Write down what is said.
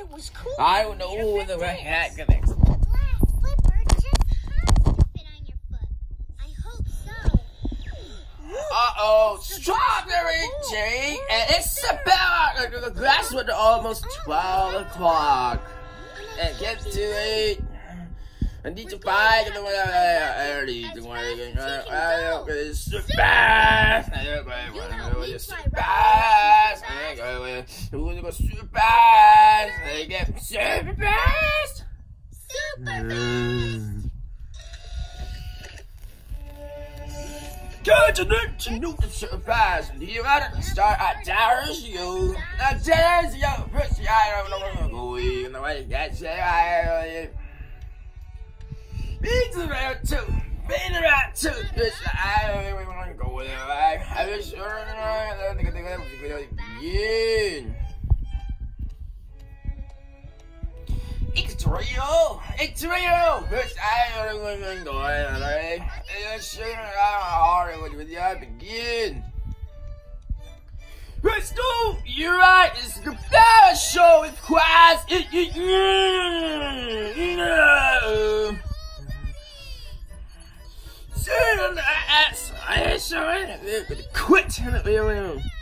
It was cool. I don't know the right hat connects. The glass slipper just has to fit on your foot. I hope so. Uh-oh, strawberry tea, and it's about the glass with almost 12 o'clock. And get to it. I need to find the way I need to find it's super fast. Super fast. I go super fast. I get super fast. Super fast. Good to know the super fast. You got to start at Darius you. Now Darius you. Push the eye over the way. And the way that's it. Beats around too. Beats around too. I don't want to go with it. I was sure I think begin. It's real. It's real. Because I don't want to go with it. It's sure I with you begin. Let's go. You're right. It's the best show with class. Quit.